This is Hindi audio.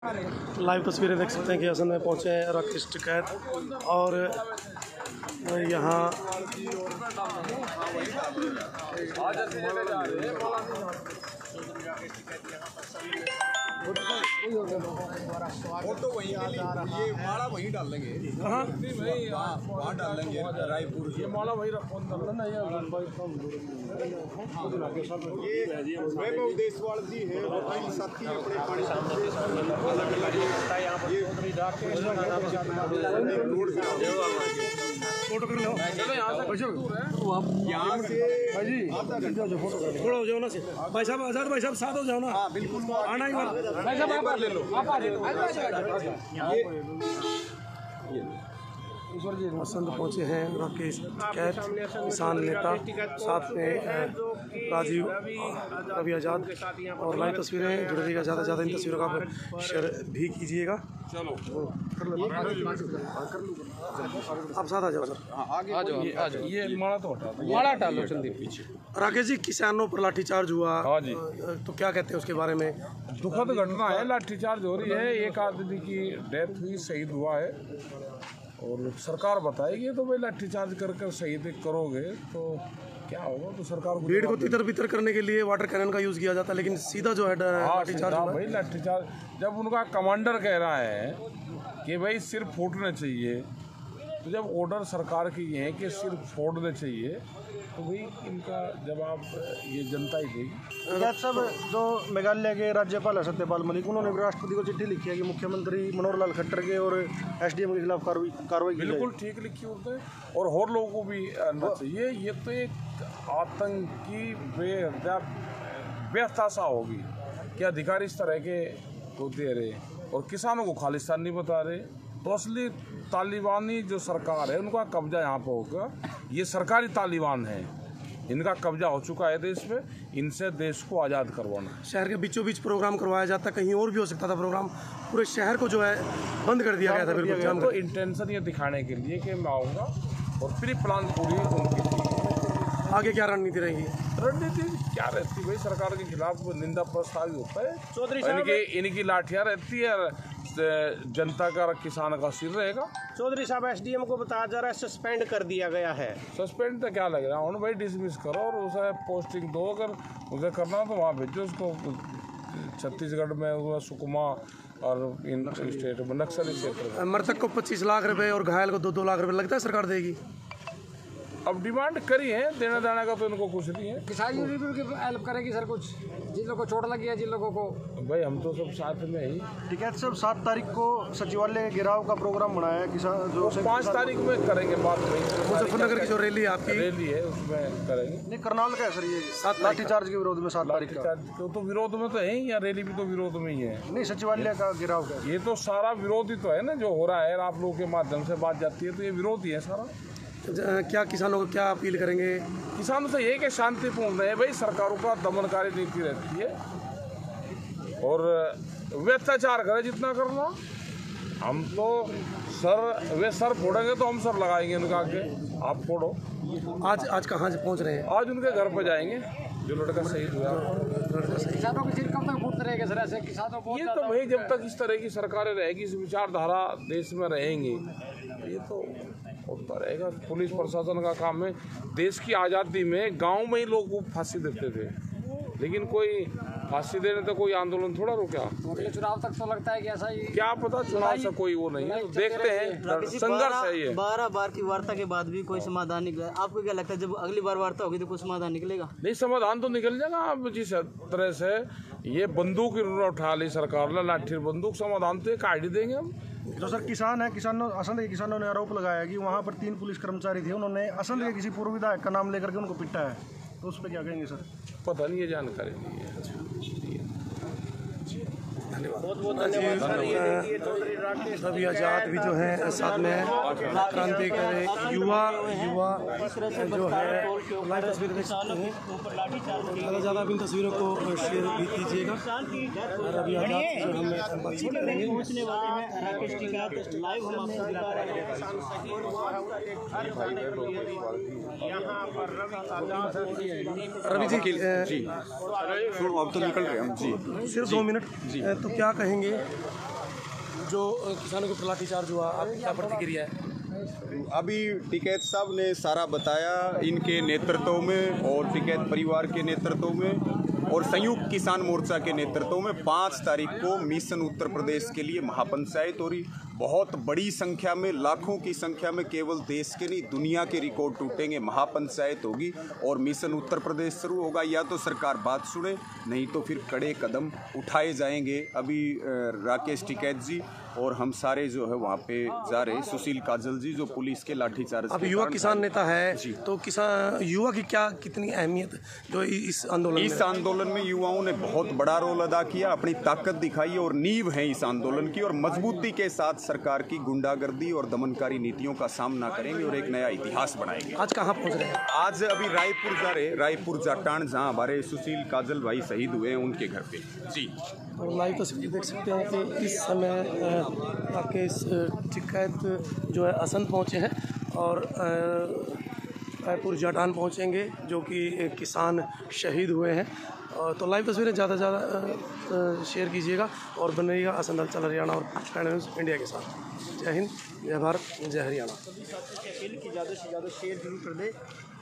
लाइव तस्वीरें देख सकते हैं कि असन में पहुंचे हैं राकेश टिकैत और यहाँ फोटो वहीं ये माला वहीं डाल देंगे। कहाँ वहाँ डाल देंगे रायपुर। ये माला वहीं ये वैभव देशवाल जी है, वही साथी अपने पानी फोटो कर लो यहाँ से भाई जी, थोड़ा हो जाओ ना से भाई साहब, आजाद भाई साहब साथ हो जाओ ना। हाँ बिल्कुल आना ही भाई साहब आप ले लो, आप आ जाओ। पसंद पहुंचे हैं राकेश टिकैत किसान नेता, साथ में राजीव रवि आजाद और लाइव तस्वीरें जुड़ रही है। ज़्यादा से ज़्यादा इन तस्वीरों का आप शेयर भी कीजिएगा। चलो आप साथ आ जाओ सर, आ जाओ। ये माला तो हटा दो, माला डालो जल्दी पीछे। राकेश जी, किसानों पर लाठीचार्ज हुआ, हाँ जी, तो क्या कहते हैं उसके बारे में? दुखद घटना है, लाठीचार्ज हो रही है, एक आदमी की डेथ हुई, शहीद हुआ है और सरकार बताएगी तो भाई लाठीचार्ज कर शहीद करोगे तो क्या होगा, तो सरकार को भीड़ को तितर बितर करने के लिए वाटर कैनन का यूज किया जाता है, लेकिन सीधा जो है लाठीचार्ज हुआ। भाई लाठीचार्ज जब उनका कमांडर कह रहा है कि भाई सिर्फ फूटने चाहिए, तो जब ऑर्डर सरकार की है कि सिर्फ फोड़ने चाहिए, तो भाई इनका जवाब ये जनता ही देगी। साहब, जो मेघालय के राज्यपाल है सत्यपाल मलिक, उन्होंने राष्ट्रपति को चिट्ठी लिखी है कि मुख्यमंत्री मनोहर लाल खट्टर के और एसडीएम के खिलाफ कार्रवाई बिल्कुल ठीक लिखी होते हैं और लोगों को भी आना चाहिए। ये तो एक आतंकी बेहताशा होगी कि अधिकारी इस तरह के को दे रहे और किसानों को खालिस्तान नहीं बता रहे, तो असली तालिबानी जो सरकार है उनका कब्जा यहाँ पर होगा। ये सरकारी तालिबान है, इनका कब्जा हो चुका है देश पे, इनसे देश को आज़ाद करवाना। शहर के बीचों बीच प्रोग्राम करवाया जाता, कहीं और भी हो सकता था प्रोग्राम, पूरे शहर को जो है बंद कर दिया गया था। बिल्कुल तो इंटेंशन ये दिखाने के लिए कि मैं आऊँगा और प्री प्लान पूरी उनकी। आगे क्या रणनीति रहेगी? रणनीति क्या रहती भाई, सरकार के खिलाफ निंदा प्रस्ताव होता है, चौधरी साहब इनकी लाठियाँ रहती है, जनता का किसान का सिर रहेगा। चौधरी साहब, एसडीएम को बताया जा रहा है सस्पेंड कर दिया गया है। सस्पेंड तो क्या लग रहा है, भाई डिसमिस करो और उसे पोस्टिंग दो, अगर उसे करना तो वहाँ भेजो उसको। छत्तीसगढ़ में हुआ सुकमा और इन स्टेट में नक्सली क्षेत्र। मृतक को 25 लाख रुपए और घायल को 2-2 लाख रुपए लगता है सरकार देगी। अब डिमांड करी है, देना दाना का तो इनको कुछ नहीं है। किसान यूनियन की हेल्प करेगी सर, कुछ जिन लोगों को चोट लगी है, जिन लोगों को। भाई हम तो सब साथ में ही। टिकैत साहब, 7 तारीख को सचिवालय घेराव का प्रोग्राम बनाया है किसान, जो 5 तारीख में करेंगे बात। मुजफ्फरनगर की जो रैली है आपकी, रैली है उसमें करेंगे। नहीं, करनाल का है सर, ये 7 लाठीचार्ज के विरोध में 7 तारीख का। तो विरोध में तो है ही, या रैली भी तो विरोध में ही है। नहीं, सचिवालय का घेराव का ये तो सारा विरोध ही तो है ना जो हो रहा है, आप लोगों के माध्यम से बात जाती है, तो ये विरोध ही है सारा। क्या किसानों को क्या अपील करेंगे? किसानों से ये कि शांतिपूर्ण रहे भाई, सरकारों का दमनकारी नीति रहती है और वे अत्याचार करें जितना करना। हम तो वे सर फोड़ेंगे तो हम सर लगाएंगे उनका आगे, आप फोड़ो। आज कहाँ से पहुँच रहे हैं? आज उनके घर पर जाएंगे जो लड़का शहीद हुआ। किसानों के सिर कब तक फूटते रहेंगे सर ऐसे? किसानों को ये तो भाई जब तक इस तरह की सरकारें रहेगी, इस विचारधारा देश में रहेंगी, ये तो होता रहेगा। पुलिस प्रशासन का काम है। देश की आज़ादी में गांव में ही लोग को फांसी देते थे, लेकिन कोई फांसी देने तो कोई आंदोलन थोड़ा रुका। चुनाव तक तो लगता है कि ऐसा ही, क्या पता चुनाव से कोई वो नहीं है, तो देखते हैं। संघर्ष है ये। 12 बार की वार्ता के बाद भी कोई समाधान निकला। आपको क्या लगता है जब अगली बार वार्ता होगी तो कुछ समाधान निकलेगा? नहीं, समाधान तो निकल जाएगा। आप जिस तरह से ये बंदूक उठा ली सरकार ने, लाठी बंदूक, समाधान तो एक आईडी देंगे हम। जो सर किसान है, किसानों ने आरोप लगाया कि वहाँ पर 3 पुलिस कर्मचारी थे, उन्होंने असंध के किसी पूर्व विधायक का नाम लेकर के उनको पिटा है, तो उस पर क्या कहेंगे सर? पता नहीं, ये जानकारी नहीं है। बहुत बहुत धन्यवाद सर। ये चौधरी राकेश रवि आजाद भी जो है साथ में, क्रांतिकारी युवा जो है लाइव तस्वीर देख सकते हैं। ज़्यादा इन तस्वीरों को शेयर भी कीजिएगा। रवि आजाद जो हमें बातचीत करेंगे। राकेश टिकैत लाइव हम आपको दिखा रहे हैं। रवि जी, अब तो निकल रहे हम जी, सिर्फ 2 मिनट, तो क्या कहेंगे जो किसानों के लाठीचार्ज हुआ, आपकी क्या प्रतिक्रिया है? अभी टिकैत साहब ने सारा बताया, इनके नेतृत्व में और टिकैत परिवार के नेतृत्व में और संयुक्त किसान मोर्चा के नेतृत्व में 5 तारीख को मिशन उत्तर प्रदेश के लिए महापंचायत हो रही। बहुत बड़ी संख्या में, लाखों की संख्या में, केवल देश के नहीं दुनिया के रिकॉर्ड टूटेंगे। महापंचायत होगी और मिशन उत्तर प्रदेश शुरू होगा। या तो सरकार बात सुने, नहीं तो फिर कड़े कदम उठाए जाएंगे। अभी राकेश टिकैत जी और हम सारे जो है वहाँ पे जा रहे, सुशील काजल जी जो पुलिस के लाठीचार्ज। अब युवा किसान नेता है तो किसान युवा की क्या कितनी अहमियत जो इस आंदोलन में युवाओं ने बहुत बड़ा रोल अदा किया, अपनी ताकत दिखाई और नींव है इस आंदोलन की, और मजबूती के साथ सरकार की गुंडागर्दी और दमनकारी नीतियों का सामना करेंगे और एक नया इतिहास बनाएंगे। आज कहाँ पहुँच रहे हैं? आज अभी रायपुर जा रहे, रायपुर जाटान, जहाँ हमारे सुशील काजल भाई शहीद हुए हैं उनके घर पे जी। तो लाइव तस्वीर देख सकते हैं कि इस समय राकेश टिकैत जो है असंध पहुँचे हैं और रायपुर जाटान पहुँचेंगे जो कि किसान शहीद हुए हैं। तो लाइव तस्वीरें ज़्यादा से ज़्यादा शेयर कीजिएगा और बन रहिएगा असंध हलचल हरियाणा और कैनेडा न्यूज़ इंडिया के साथ। जय हिंद, जय भारत, जय हरियाणा। ज़्यादा से ज़्यादा शेयर जरूर कर दे।